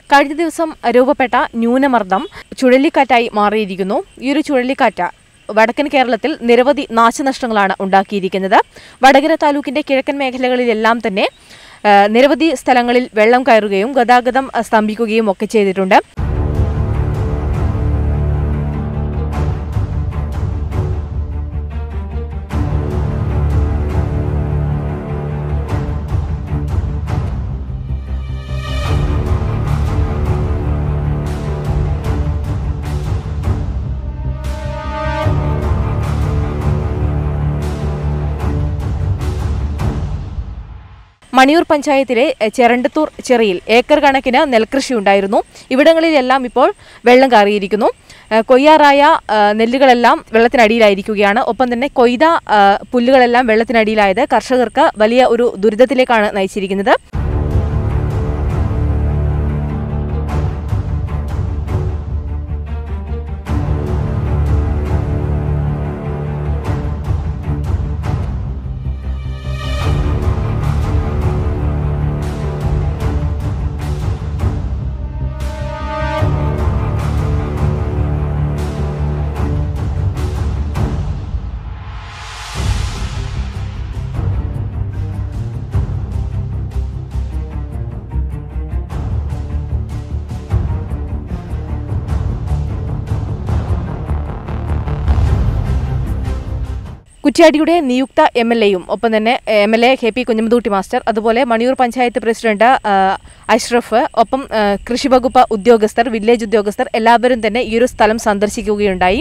കഴിഞ്ഞ ദിവസം രൂപപ്പെട്ട ന്യൂനമർദ്ദം ചുഴലിക്കാറ്റായി മാറിയിരിക്കുന്നു. ഈ ഒരു ചുഴലിക്കാറ്റ് വടക്കൻ കേരളത്തിൽ നിരവധി നാശനഷ്ടങ്ങളാണ് ഉണ്ടാക്കിയിരിക്കുന്നത്. വടകര താലൂക്കിന്റെ കിഴക്കൻ മേഖലകളിലെല്ലാം തന്നെ നിരവധി സ്ഥലങ്ങളിൽ വെള്ളം കയറുകയും ഗതാഗതം സ്തംഭിക്കുകയും ഒക്കെ ചെയ്തിട്ടുണ്ട്. മണിയൂർ പഞ്ചായത്തിലെ ചെരണ്ടത്തൂർ ചെറിയിൽ ഏക്കർ കണക്കിന് നെൽകൃഷിയുണ്ടായിരുന്നു. ഇവിടങ്ങളിലെല്ലാം ഇപ്പോൾ വെള്ളം കയറിയിരിക്കുന്നു. കൊയ്യാറായ നെല്ലുകളെല്ലാം വെള്ളത്തിനടിയിലായിരിക്കുകയാണ്. ഒപ്പം തന്നെ കൊയ്ത പുല്ലുകളെല്ലാം വെള്ളത്തിനടിയിലായത് കർഷകർക്ക് വലിയ ഒരു ദുരിതത്തിലേക്കാണ് നയിച്ചിരിക്കുന്നത്. കുറ്റ്യാടിയുടെ നിയുക്ത MLAയും ഒപ്പം തന്നെ MLA KP കുഞ്ഞമ്മദൂട്ടി മാസ്റ്റർ, അതുപോലെ മണിയൂർ പഞ്ചായത്ത് പ്രസിഡന്റ് അഷ്റഫ്, ഒപ്പം കൃഷിവകുപ്പ് ഉദ്യോഗസ്ഥർ, വില്ലേജ് ഉദ്യോഗസ്ഥർ എല്ലാവരും തന്നെ ഈ ഒരു സ്ഥലം സന്ദർശിക്കുകയുണ്ടായി.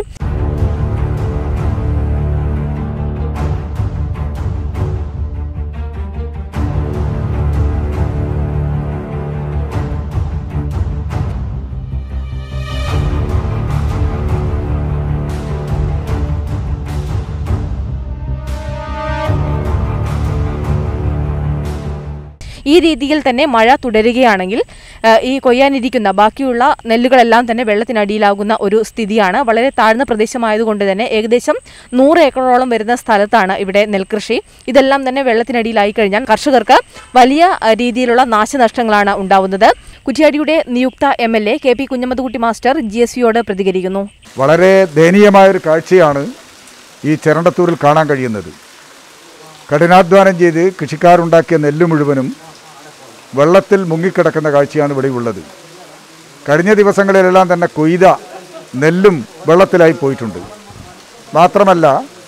ഈ രീതിയിൽ തന്നെ മഴ തുടരുകയാണെങ്കിൽ ഈ കൊയ്യാനിരിക്കുന്ന ബാക്കിയുള്ള നെല്ലുകളെല്ലാം തന്നെ വെള്ളത്തിനടിയിലാകുന്ന ഒരു സ്ഥിതിയാണ്. വളരെ താഴ്ന്ന പ്രദേശമായതുകൊണ്ട് തന്നെ ഏകദേശം 100 ഏക്കറോളം വരുന്ന സ്ഥലത്താണ് ഇവിടെ നെൽകൃഷി. ഇതെല്ലാം തന്നെ വെള്ളത്തിനടിയിലായി കഴിഞ്ഞാൽ കർഷകർക്ക് വലിയ രീതിയിലുള്ള നാശനഷ്ടങ്ങളാണ് ഉണ്ടാവുന്നത്. കുറ്റ്യാടിയുടെ നിയുക്ത MLA KP കുഞ്ഞമ്മദൂട്ടി മാസ്റ്റർ GSVയോട് പ്രതികരിക്കുന്നു. വളരെ ദയനീയമായൊരു കാഴ്ചയാണ് ഈ ചെരണ്ടത്തൂരിൽ കാണാൻ കഴിയുന്നത്. കഠിനാധ്വാനം ചെയ്ത് കൃഷിക്കാരുണ്ടാക്കിയ നെല്ല് മുഴുവനും വെള്ളത്തിൽ മുങ്ങിക്കിടക്കുന്ന കാഴ്ചയാണ് ഇവിടെ ഉള്ളത്. കഴിഞ്ഞ ദിവസങ്ങളിലെല്ലാം തന്നെ കൊയ്ത നെല്ലും വെള്ളത്തിലായി പോയിട്ടുണ്ട്. മാത്രമല്ല,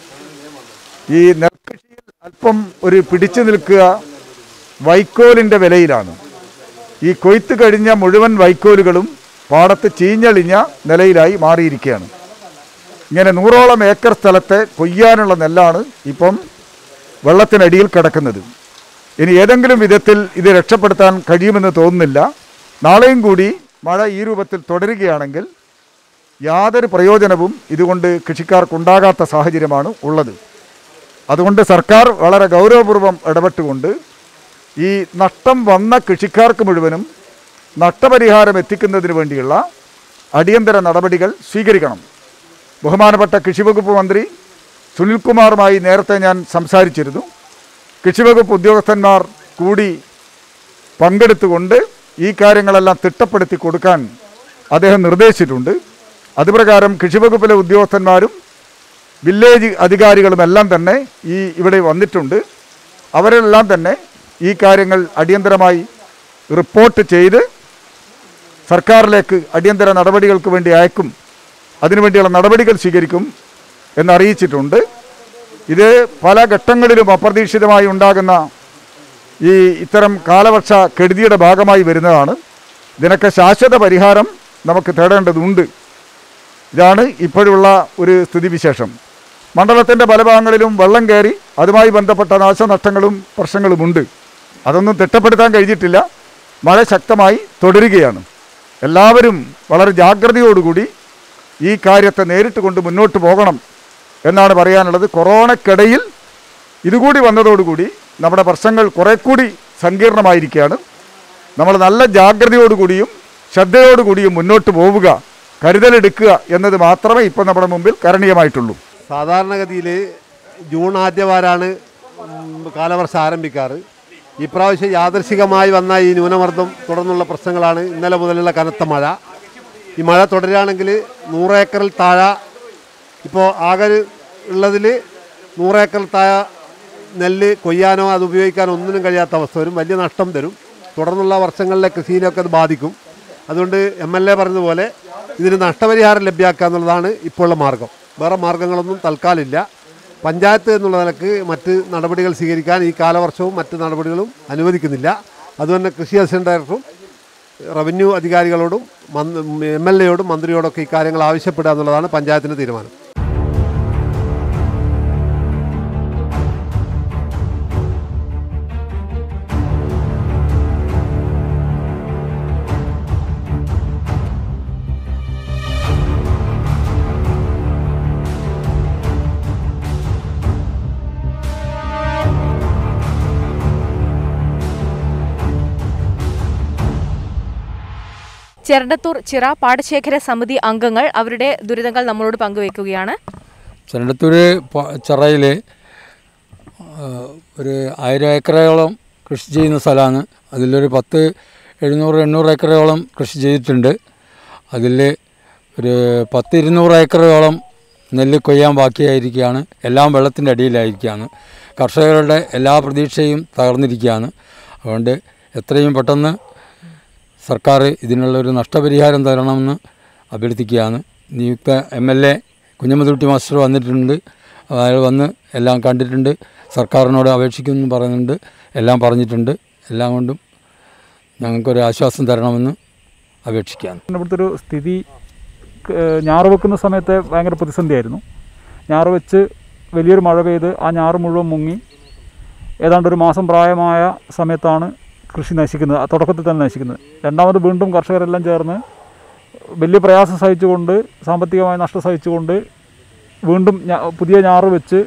ഈ നെൽകൃഷിയിൽ അല്പം ഒരു പിടിച്ചു നിൽക്കുക വൈക്കോലിൻ്റെ വിലയിലാണ്. ഈ കൊയ്ത്ത് കഴിഞ്ഞ മുഴുവൻ വൈക്കോലുകളും പാടത്ത് ചീഞ്ഞളിഞ്ഞ നിലയിലായി മാറിയിരിക്കുകയാണ്. ഇങ്ങനെ 100ഓളം ഏക്കർ സ്ഥലത്തെ കൊയ്യാനുള്ള നെല്ലാണ് ഇപ്പം വെള്ളത്തിനടിയിൽ കിടക്കുന്നത്. ഇനി ഏതെങ്കിലും വിധത്തിൽ ഇത് രക്ഷപ്പെടുത്താൻ കഴിയുമെന്ന് തോന്നുന്നില്ല. നാളെയും കൂടി മഴ ഈ രൂപത്തിൽ തുടരുകയാണെങ്കിൽ യാതൊരു പ്രയോജനവും ഇതുകൊണ്ട് കൃഷിക്കാർക്കുണ്ടാകാത്ത സാഹചര്യമാണ് ഉള്ളത്. അതുകൊണ്ട് സർക്കാർ വളരെ ഗൗരവപൂർവ്വം ഇടപെട്ടുകൊണ്ട് ഈ നഷ്ടം വന്ന കൃഷിക്കാർക്ക് മുഴുവനും നഷ്ടപരിഹാരം എത്തിക്കുന്നതിന് വേണ്ടിയുള്ള അടിയന്തര നടപടികൾ സ്വീകരിക്കണം. ബഹുമാനപ്പെട്ട കൃഷിവകുപ്പ് മന്ത്രി സുനിൽകുമാറുമായി നേരത്തെ ഞാൻ സംസാരിച്ചിരുന്നു. കൃഷിവകുപ്പ് ഉദ്യോഗസ്ഥന്മാർ കൂടി പങ്കെടുത്തുകൊണ്ട് ഈ കാര്യങ്ങളെല്ലാം തിട്ടപ്പെടുത്തി കൊടുക്കാൻ അദ്ദേഹം നിർദ്ദേശിച്ചിട്ടുണ്ട്. അതുപ്രകാരം കൃഷിവകുപ്പിലെ ഉദ്യോഗസ്ഥന്മാരും വില്ലേജ് അധികാരികളുമെല്ലാം തന്നെ ഇവിടെ വന്നിട്ടുണ്ട്. അവരെല്ലാം തന്നെ ഈ കാര്യങ്ങൾ അടിയന്തരമായി റിപ്പോർട്ട് ചെയ്ത് സർക്കാരിലേക്ക് അടിയന്തര നടപടികൾക്ക് വേണ്ടി അയക്കും, അതിനുവേണ്ടിയുള്ള നടപടികൾ സ്വീകരിക്കും എന്നറിയിച്ചിട്ടുണ്ട്. ഇത് പല ഘട്ടങ്ങളിലും അപ്രതീക്ഷിതമായി ഉണ്ടാകുന്ന ഇത്തരം കാലവർഷ കെടുതിയുടെ ഭാഗമായി വരുന്നതാണ്. ഇതിനൊക്കെ ശാശ്വത പരിഹാരം നമുക്ക് തേടേണ്ടതുണ്ട്. ഇതാണ് ഇപ്പോഴുള്ള ഒരു സ്ഥിതിവിശേഷം. മണ്ഡലത്തിൻ്റെ പല ഭാഗങ്ങളിലും വെള്ളം കയറി അതുമായി ബന്ധപ്പെട്ട നാശനഷ്ടങ്ങളും പ്രശ്നങ്ങളുമുണ്ട്. അതൊന്നും തിട്ടപ്പെടുത്താൻ കഴിഞ്ഞിട്ടില്ല. മഴ ശക്തമായി തുടരുകയാണ്. എല്ലാവരും വളരെ ജാഗ്രതയോടുകൂടി ഈ കാര്യത്തെ നേരിട്ട് കൊണ്ട് മുന്നോട്ട് പോകണം എന്നാണ് പറയാനുള്ളത്. കൊറോണക്കിടയിൽ ഇതുകൂടി വന്നതോടുകൂടി നമ്മുടെ പ്രശ്നങ്ങൾ കുറെ കൂടി സങ്കീർണമായിരിക്കുകയാണ്. നമ്മൾ നല്ല ജാഗ്രതയോടുകൂടിയും ശ്രദ്ധയോടുകൂടിയും മുന്നോട്ട് പോവുക, കരുതലെടുക്കുക എന്നത് മാത്രമേ ഇപ്പോൾ നമ്മുടെ മുമ്പിൽ കരണീയമായിട്ടുള്ളൂ. സാധാരണഗതിയിൽ ജൂൺ ആദ്യവാരാണ് കാലവർഷം ആരംഭിക്കാറ്. ഈ പ്രാവശ്യം യാദൃശികമായി വന്ന ഈ ന്യൂനമർദ്ദം തുടർന്നുള്ള പ്രശ്നങ്ങളാണ് ഇന്നലെ മുതലുള്ള കനത്ത മഴ. ഈ മഴ തുടരുകയാണെങ്കിൽ 100 ഏക്കറിൽ താഴെ ഇപ്പോൾ ആകെ ഉള്ളതിൽ 100 ഏക്കറിൽ താഴെ നെല്ല് കൊയ്യാനോ അത് ഉപയോഗിക്കാനോ ഒന്നിനും കഴിയാത്ത അവസ്ഥ വരും. വലിയ നഷ്ടം തരും. തുടർന്നുള്ള വർഷങ്ങളിലെ കൃഷിയിലൊക്കെ അത് ബാധിക്കും. അതുകൊണ്ട് MLA പറഞ്ഞതുപോലെ ഇതിന് നഷ്ടപരിഹാരം ലഭ്യമാക്കുക എന്നുള്ളതാണ് ഇപ്പോഴുള്ള മാർഗം. വേറെ മാർഗങ്ങളൊന്നും തൽക്കാലമില്ല. പഞ്ചായത്ത് എന്നുള്ള നിലക്ക് മറ്റ് നടപടികൾ സ്വീകരിക്കാൻ ഈ കാലവർഷവും മറ്റ് നടപടികളും അനുവദിക്കുന്നില്ല. അതുതന്നെ കൃഷി അസിസ്റ്റന്റ് ഡയറക്ടറും റവന്യൂ അധികാരികളോടും MLA യോടും മന്ത്രിയോടൊക്കെ ഈ കാര്യങ്ങൾ ആവശ്യപ്പെടുക എന്നുള്ളതാണ് പഞ്ചായത്തിൻ്റെ തീരുമാനം. ചെരണ്ടത്തൂർ ചിറ പാടശേഖര സമിതി അംഗങ്ങൾ അവരുടെ ദുരിതങ്ങൾ നമ്മളോട് പങ്കുവയ്ക്കുകയാണ്. ചെരണ്ടത്തൂർ ചിറയിൽ ഒരു 1000 ഏക്കറോളം കൃഷി ചെയ്യുന്ന സ്ഥലമാണ്. അതിലൊരു 700-800 ഏക്കറോളം കൃഷി ചെയ്തിട്ടുണ്ട്. അതിൽ ഒരു 10-200 ഏക്കറോളം നെല്ല് കൊയ്യാൻ ബാക്കിയായിരിക്കുകയാണ്. എല്ലാം വെള്ളത്തിൻ്റെ അടിയിലായിരിക്കുകയാണ്. കർഷകരുടെ എല്ലാ പ്രതീക്ഷയും തകർന്നിരിക്കുകയാണ്. അതുകൊണ്ട് എത്രയും പെട്ടെന്ന് സർക്കാർ ഇതിനുള്ളൊരു നഷ്ടപരിഹാരം തരണമെന്ന് അഭ്യർത്ഥിക്കുകയാണ്. നിയുക്ത MLA കുഞ്ഞമ്മദുട്ടി മാസ്റ്റർ വന്നിട്ടുണ്ട്. അയാൾ വന്ന് എല്ലാം കണ്ടിട്ടുണ്ട്. സർക്കാരിനോട് അപേക്ഷിക്കുമെന്ന് പറയുന്നുണ്ട്. എല്ലാം പറഞ്ഞിട്ടുണ്ട്. എല്ലാം കൊണ്ടും ഞങ്ങൾക്കൊരു ആശ്വാസം തരണമെന്ന് അപേക്ഷിക്കുകയാണ്. ഇവിടുത്തെ ഒരു സ്ഥിതി ഞാറ് വെക്കുന്ന സമയത്തെ ഭയങ്കര പ്രതിസന്ധിയായിരുന്നു. ഞാറ് വെച്ച് വലിയൊരു മഴ പെയ്ത് ആ ഞാറ് മുഴുവൻ മുങ്ങി. ഏതാണ്ട് ഒരു മാസം പ്രായമായ സമയത്താണ് കൃഷി നശിക്കുന്നത്, തുടക്കത്തിൽ തന്നെ നശിക്കുന്നത്. രണ്ടാമത് വീണ്ടും കർഷകരെല്ലാം ചേർന്ന് വലിയ പ്രയാസം സഹിച്ചുകൊണ്ട്, സാമ്പത്തികമായ നഷ്ടം സഹിച്ചുകൊണ്ട് വീണ്ടും പുതിയ ഞാറ് വെച്ച്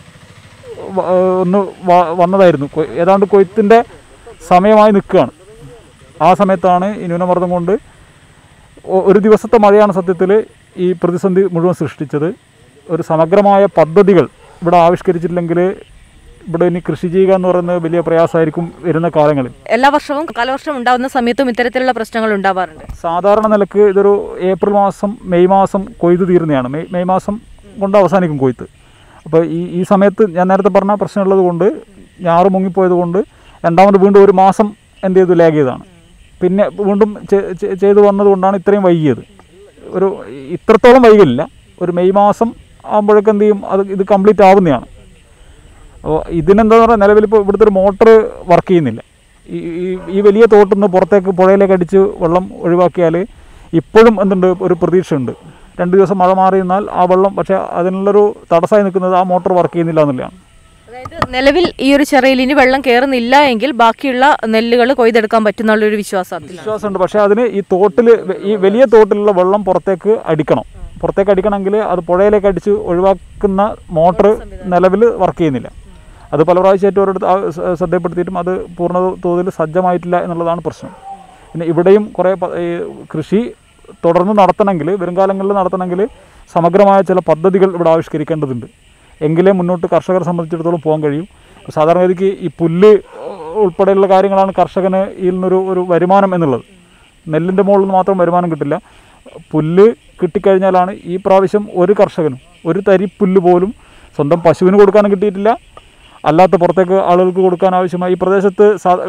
ഒന്ന് വന്നതായിരുന്നു. ഏതാണ്ട് കൊയ്ത്തിൻ്റെ സമയമായി നിൽക്കുകയാണ്. ആ സമയത്താണ് ഈ ന്യൂനമർദ്ദം കൊണ്ട് ഒരു ദിവസത്തെ മഴയാണ് സത്യത്തിൽ ഈ പ്രതിസന്ധി മുഴുവൻ സൃഷ്ടിച്ചത്. ഒരു സമഗ്രമായ പദ്ധതികൾ ഇവിടെ ആവിഷ്കരിച്ചിട്ടില്ലെങ്കിൽ ഇവിടെ ഇനി കൃഷി ചെയ്യുക എന്ന് പറയുന്നത് വലിയ പ്രയാസമായിരിക്കും വരുന്ന കാലങ്ങളിൽ. എല്ലാ വർഷവും കാലവർഷം ഉണ്ടാകുന്ന സമയത്തും ഇത്തരത്തിലുള്ള പ്രശ്നങ്ങൾ ഉണ്ടാവാറുണ്ട്. സാധാരണ നിലക്ക് ഇതൊരു ഏപ്രിൽ മാസം മെയ് മാസം കൊയ്ത് തീരുന്നതാണ്. മെയ് മാസം കൊണ്ട് അവസാനിക്കും കൊയ്ത്ത്. അപ്പോൾ ഈ സമയത്ത് ഞാൻ നേരത്തെ പറഞ്ഞ പ്രശ്നമുള്ളത് കൊണ്ട്, ഞാറ് മുങ്ങിപ്പോയത് കൊണ്ട് രണ്ടാമത് വീണ്ടും ഒരു മാസം എന്ത് ചെയ്തു ലാഗ് ചെയ്തതാണ്. പിന്നെ വീണ്ടും ചെയ്തു വന്നതുകൊണ്ടാണ് ഇത്രയും വൈകിയത്. ഇത്രത്തോളം വൈകില്ല. ഒരു മെയ് മാസം ആകുമ്പോഴേക്കും എന്ത് ചെയ്യും, ഇത് കംപ്ലീറ്റ് ആവുന്നതാണ്. അപ്പോൾ ഇതിനെന്താണെന്ന് പറഞ്ഞാൽ നിലവിലിപ്പോൾ ഇവിടുത്തെ ഒരു മോട്ടർ വർക്ക് ചെയ്യുന്നില്ല. ഈ വലിയ തോട്ടിൽ നിന്ന് പുറത്തേക്ക് പുഴയിലേക്ക് അടിച്ച് വെള്ളം ഒഴിവാക്കിയാൽ ഇപ്പോഴും എന്തുണ്ട്, ഒരു പ്രതീക്ഷയുണ്ട്. 2 ദിവസം മഴ മാറി നിന്നാൽ ആ വെള്ളം, പക്ഷേ അതിനുള്ളൊരു തടസ്സമായി നിൽക്കുന്നത് ആ മോട്ടർ വർക്ക് ചെയ്യുന്നില്ല എന്നുള്ളതാണ്. അതായത് നിലവിൽ ഈ ഒരു ചിറയിൽ ഇനി വെള്ളം കയറുന്നില്ല എങ്കിൽ ബാക്കിയുള്ള നെല്ലുകൾ കൊയ്തെടുക്കാൻ പറ്റുന്നുള്ളൊരു വിശ്വാസമുണ്ട്. പക്ഷേ അതിന് ഈ വലിയ തോട്ടിലുള്ള വെള്ളം പുറത്തേക്ക് അടിക്കണമെങ്കിൽ അത് പുഴയിലേക്ക് അടിച്ച് ഒഴിവാക്കുന്ന മോട്ടർ നിലവിൽ വർക്ക് ചെയ്യുന്നില്ല. അത് പല പ്രാവശ്യമായിട്ട് ഓരോരുത്തർ ശ്രദ്ധപ്പെടുത്തിയിട്ടും അത് പൂർണ്ണ തോതിൽ സജ്ജമായിട്ടില്ല എന്നുള്ളതാണ് പ്രശ്നം. പിന്നെ ഇവിടെയും കുറേ കൃഷി തുടർന്ന് നടത്തണമെങ്കിൽ, വരുംകാലങ്ങളിൽ നടത്തണമെങ്കിൽ സമഗ്രമായ ചില പദ്ധതികൾ ഇവിടെ ആവിഷ്കരിക്കേണ്ടതുണ്ട്. എങ്കിലേ മുന്നോട്ട് കർഷകരെ സംബന്ധിച്ചിടത്തോളം പോകാൻ കഴിയും. സാധാരണഗതിക്ക് ഈ പുല്ല് ഉൾപ്പെടെയുള്ള കാര്യങ്ങളാണ് കർഷകന് ഇതിൽ നിന്നൊരു വരുമാനം എന്നുള്ളത്. നെല്ലിൻ്റെ മുകളിൽ നിന്ന് മാത്രം വരുമാനം കിട്ടില്ല. പുല്ല് കിട്ടിക്കഴിഞ്ഞാലാണ് ഈ പ്രാവശ്യം ഒരു കർഷകനും ഒരു തരി പുല്ല് പോലും സ്വന്തം പശുവിന് കൊടുക്കാനും കിട്ടിയിട്ടില്ല. അല്ലാത്ത പുറത്തേക്ക് ആളുകൾക്ക് കൊടുക്കാൻ ആവശ്യമായി ഈ പ്രദേശത്ത്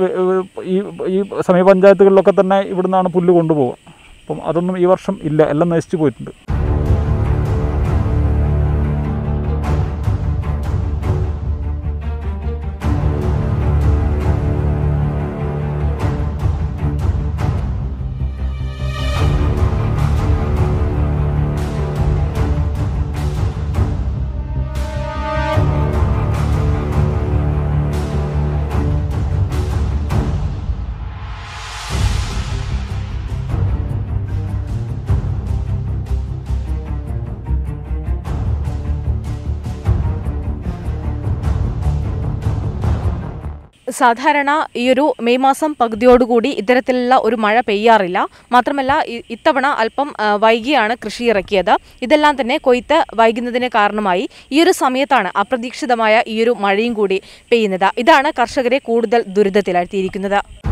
ഈ സമീപ പഞ്ചായത്തുകളിലൊക്കെ തന്നെ ഇവിടുന്നാണ് പുല്ല് കൊണ്ടുപോവുക. അപ്പം അതൊന്നും ഈ വർഷം ഇല്ല, എല്ലാം നശിച്ചു പോയിട്ടുണ്ട്. സാധാരണ ഈ ഒരു മെയ് മാസം പകുതിയോടുകൂടി ഇത്തരത്തിലുള്ള ഒരു മഴ പെയ്യാറില്ല. മാത്രമല്ല ഇത്തവണ അല്പം വൈകിയാണ് കൃഷി ഇറക്കിയത്. ഇതെല്ലാം തന്നെ കൊയ്ത്ത് വൈകുന്നതിന് കാരണമായി ഈ ഒരു സമയത്താണ് അപ്രതീക്ഷിതമായ ഈ ഒരു മഴയും കൂടി പെയ്യുന്നത്. ഇതാണ് കർഷകരെ കൂടുതൽ ദുരിതത്തിലാഴ്ത്തിയിരിക്കുന്നത്.